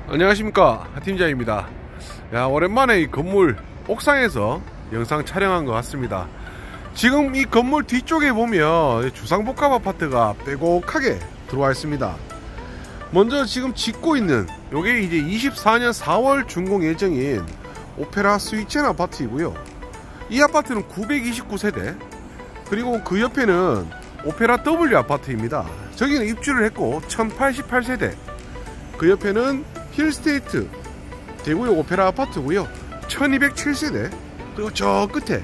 안녕하십니까, 팀장입니다. 야, 오랜만에 이 건물 옥상에서 영상 촬영한 것 같습니다. 지금 이 건물 뒤쪽에 보면 주상복합 아파트가 빼곡하게 들어와 있습니다. 먼저 지금 짓고 있는 요게 이제 24년 4월 준공 예정인 오페라 스위첸 아파트이고요. 이 아파트는 929세대, 그리고 그 옆에는 오페라 W 아파트입니다. 저기는 입주를 했고 1088세대, 그 옆에는 힐스테이트 대구역 오페라 아파트고요. 1207세대, 그리고 저 끝에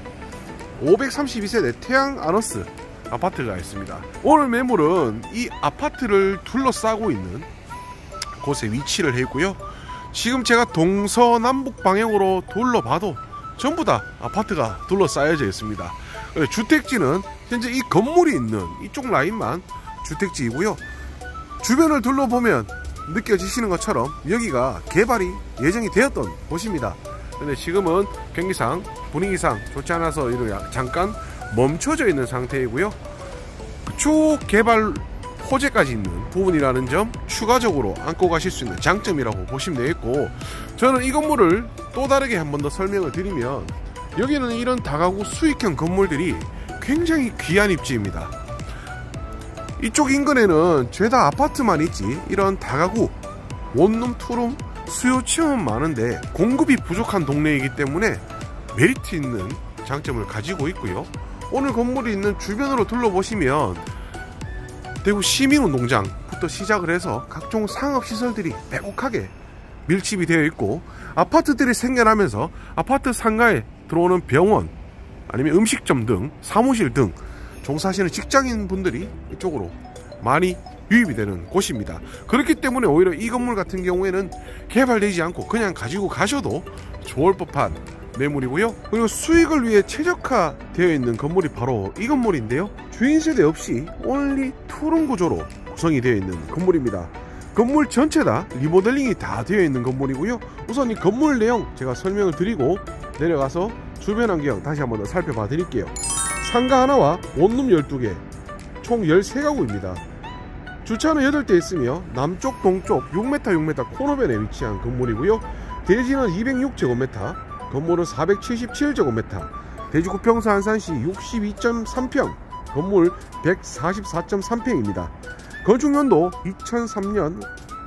532세대 태양 아너스 아파트가 있습니다. 오늘 매물은 이 아파트를 둘러싸고 있는 곳에 위치를 해 있고요. 지금 제가 동서남북 방향으로 둘러봐도 전부 다 아파트가 둘러싸여져 있습니다. 주택지는 현재 이 건물이 있는 이쪽 라인만 주택지이고요. 주변을 둘러보면 느껴지시는 것처럼 여기가 개발이 예정이 되었던 곳입니다. 근데 지금은 경기상 분위기상 좋지 않아서 잠깐 멈춰져 있는 상태이고요. 초 개발 호재까지 있는 부분이라는 점 추가적으로 안고 가실 수 있는 장점이라고 보시면 되겠고, 저는 이 건물을 또 다르게 한 번 더 설명을 드리면, 여기는 이런 다가구 수익형 건물들이 굉장히 귀한 입지입니다. 이쪽 인근에는 죄다 아파트만 있지 이런 다가구 원룸 투룸 수요 체험은 많은데 공급이 부족한 동네이기 때문에 메리트 있는 장점을 가지고 있고요. 오늘 건물이 있는 주변으로 둘러보시면 대구 시민운동장부터 시작을 해서 각종 상업시설들이 빼곡하게 밀집이 되어 있고, 아파트들이 생겨나면서 아파트 상가에 들어오는 병원 아니면 음식점 등 사무실 등 종사하시는 직장인 분들이 이쪽으로 많이 유입이 되는 곳입니다. 그렇기 때문에 오히려 이 건물 같은 경우에는 개발되지 않고 그냥 가지고 가셔도 좋을 법한 매물이고요. 그리고 수익을 위해 최적화되어 있는 건물이 바로 이 건물인데요. 주인 세대 없이 온리 투룸 구조로 구성이 되어 있는 건물입니다. 건물 전체 다 리모델링이 다 되어 있는 건물이고요. 우선 이 건물 내용 제가 설명을 드리고 내려가서 주변 환경 다시 한번 더 살펴봐 드릴게요. 상가 하나와 원룸 12개, 총 13가구입니다. 주차는 8대 있으며 남쪽 동쪽 6m 6m 코너변에 위치한 건물이고요. 대지는 206제곱미터, 건물은 477제곱미터, 대지구평수 안산시 62.3평, 건물 144.3평입니다. 건축연도 2003년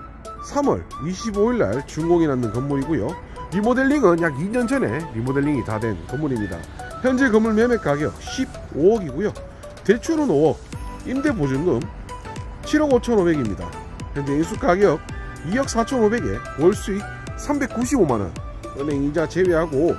3월 25일날 준공이 났는 건물이고요. 리모델링은 약 2년 전에 리모델링이 다 된 건물입니다. 현재 건물 매매 가격 15억이고요. 대출은 5억, 임대보증금 7억 5,500입니다. 현재 인수 가격 2억 4,500에 월수익 395만원, 은행이자 제외하고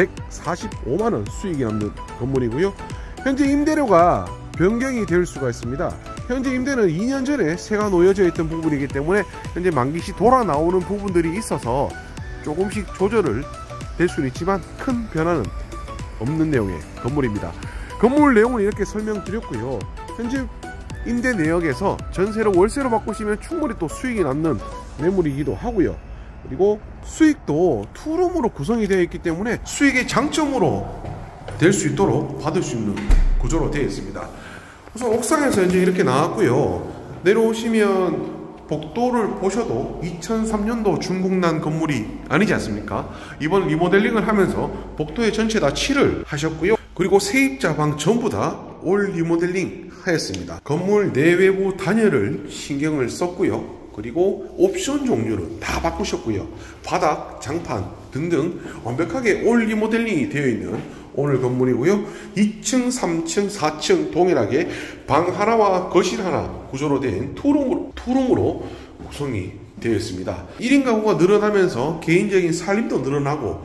145만원 수익이 남는 건물이고요. 현재 임대료가 변경이 될 수가 있습니다. 현재 임대는 2년 전에 세가 놓여져 있던 부분이기 때문에 현재 만기시 돌아 나오는 부분들이 있어서 조금씩 조절을 될 수는 있지만 큰 변화는 없는 내용의 건물입니다. 건물 내용은 이렇게 설명드렸고요. 현재 임대 내역에서 전세로 월세로 바꾸시면 충분히 또 수익이 남는 매물이기도 하고요. 그리고 수익도 투룸으로 구성이 되어 있기 때문에 수익의 장점으로 될 수 있도록 받을 수 있는 구조로 되어 있습니다. 우선 옥상에서 이제 이렇게 나왔고요. 내려오시면 복도를 보셔도 2003년도 준공난 건물이 아니지 않습니까? 이번 리모델링을 하면서 복도에 전체 다 칠을 하셨고요. 그리고 세입자 방 전부 다 올 리모델링 하였습니다. 건물 내외부 단열을 신경을 썼고요. 그리고 옵션 종류는 다 바꾸셨고요. 바닥, 장판 등등 완벽하게 올 리모델링이 되어 있는 오늘 건물이고요. 2층, 3층, 4층 동일하게 방 하나와 거실 하나 구조로 된 투룸으로 구성이 되어 있습니다. 1인 가구가 늘어나면서 개인적인 살림도 늘어나고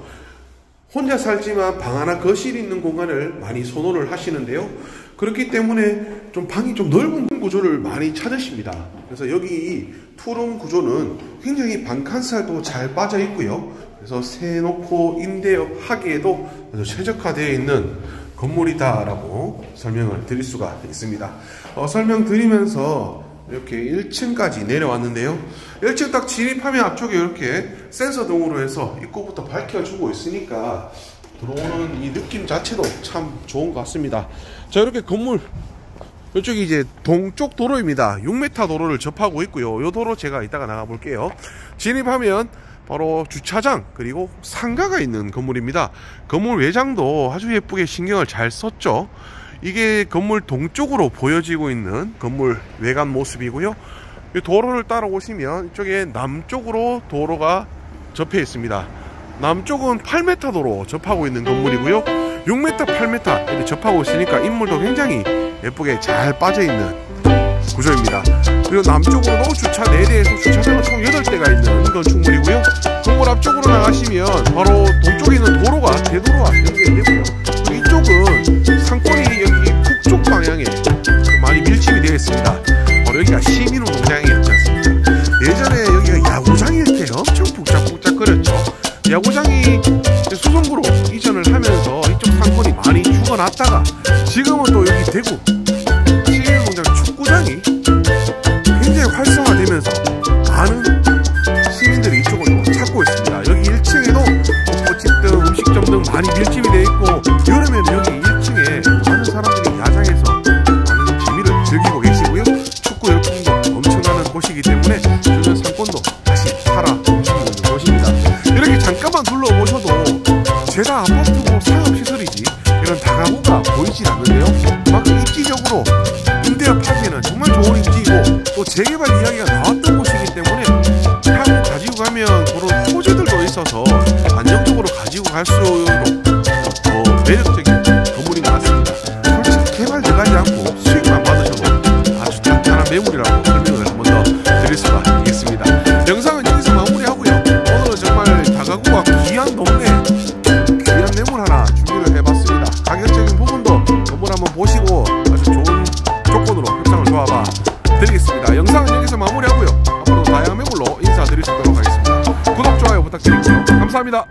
혼자 살지만 방 하나 거실 있는 공간을 많이 선호를 하시는데요. 그렇기 때문에 좀 방이 좀 넓은 구조를 많이 찾으십니다. 그래서 여기 투룸 구조는 굉장히 방칸살도 잘 빠져 있고요. 그래서 세놓고 임대하기에도 최적화되어 있는 건물이다 라고 설명을 드릴 수가 있습니다. 설명드리면서 이렇게 1층까지 내려왔는데요. 1층 딱 진입하면 앞쪽에 이렇게 센서 등으로 해서 입구부터 밝혀주고 있으니까 들어오는 이 느낌 자체도 참 좋은 것 같습니다. 자, 이렇게 건물 이쪽이 이제 동쪽 도로입니다. 6m 도로를 접하고 있고요. 이 도로 제가 이따가 나가 볼게요. 진입하면 바로 주차장 그리고 상가가 있는 건물입니다. 건물 외장도 아주 예쁘게 신경을 잘 썼죠. 이게 건물 동쪽으로 보여지고 있는 건물 외관 모습이고요. 이 도로를 따라오시면 이쪽에 남쪽으로 도로가 접해 있습니다. 남쪽은 8m 도로 접하고 있는 건물이고요. 6m, 8m 이렇게 접하고 있으니까 인물도 굉장히 예쁘게 잘 빠져있는 구조입니다. 그리고 남쪽으로도 주차 4대에서 주차장은 총 8대가 있는 건축물이고요. 건물 앞쪽으로 나가시면 바로 동쪽에 있는 도로가 대도로와 연결되고요. 이쪽은 상권이 여기 북쪽 방향에 많이 밀집이 되어 있습니다. 바로 여기가 시민운동장이었지 않습니까? 예전에 여기가 야구장일 때 엄청 북적북적거렸죠. 야구장이 수성구로 이전을 하면서 이쪽 상권이 많이 죽어났다가 지금은 또 여기 대구 시민운동장 축구장이 굉장히 활성화되면서 많은 시민들이 이쪽을 또 찾고 있습니다. 여기 1층에도 꽃집 등 음식점 등 많이 밀집이 되어 있고, 여름에는 여기 1층에 많은 사람들이 야장에서 많은 재미를 즐기고 계시고요. 축구 열풍도 엄청나는 곳이기 때문에 주변 상권도 다시 살아 움직이는 곳입니다. 이렇게 잠깐만 둘러보셔도 제가 아파트고 상업시설이지 이런 다가구가 보이진 않는데요. 막 입지적으로 임대업하기에는 정말 좋은 입지이고 또 재개발 이야기가 나왔던 곳이기 때문에 향후 가지고 가면 그런 소재들도 있어서 안정적으로 가지고 갈수록 더 매력적인 건물인 것 같습니다. 솔직히 개발 들어가지 않고 수익만 받으셔도 아주 탄탄한 매물이라고 설명을 한 번 더 드릴 수가 있겠습니다. 영상은 여기서 마무리하고요. 오늘은 정말 다가구가 귀한 동네, 귀한 매물 하나 준비를 해봤습니다. 가격적인 부분도 건물 한번 보시고 아주 좋은 조건으로 협상을 좋아봐 드리겠습니다. 영상은 여기서 마무리하고요. 앞으로 다양한 매물로 인사드릴 수 있도록 하겠습니다. 구독, 좋아요 부탁드리고요. 감사합니다.